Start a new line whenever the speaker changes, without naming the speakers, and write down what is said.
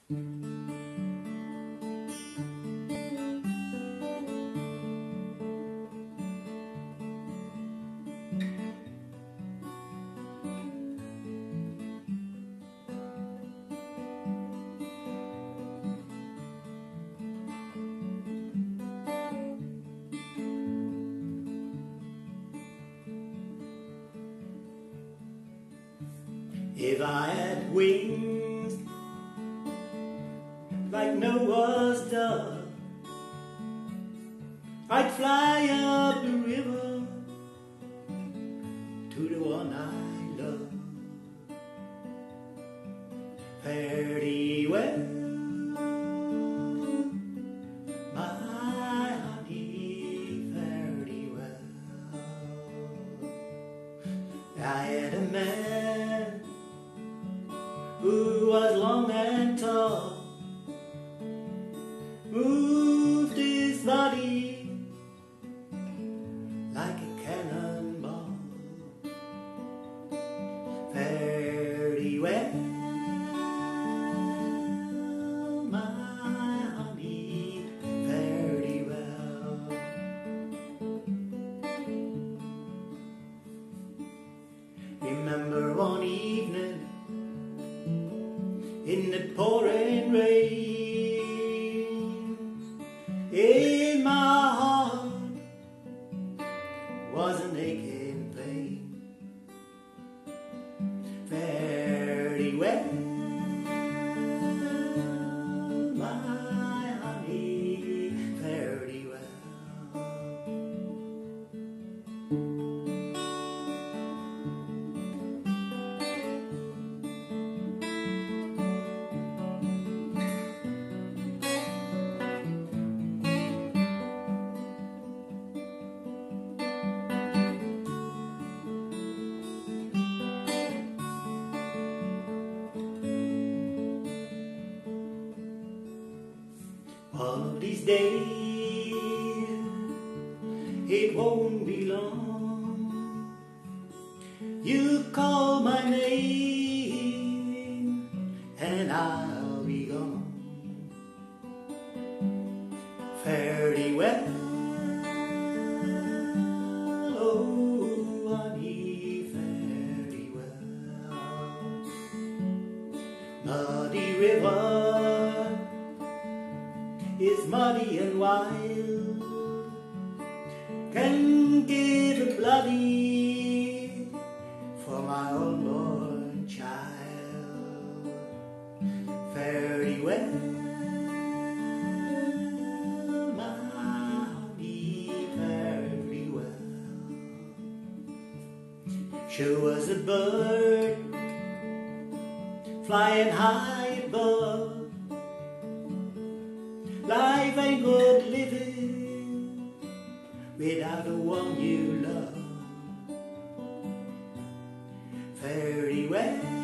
If I had wings like Noah's dove, I'd fly up the river to the one I love. Fare thee well, my honey, fare thee well. I had a man who was long and tall, moved his body like a cannonball. Fare thee well, my honey, fare thee well. Remember one evening in the pouring rain, in my heart was an aching pain. Fare thee well, my honey, fare thee well. One of these days, it won't be long, you call my name and I'll be gone. Fare thee well, oh honey, fare thee well. Muddy river is muddy and wild, can give a bloody for my unborn child. Fare thee well, my honey, fare thee well. She was a bird flying high above. Life ain't worth living without the one you love. Fare thee well.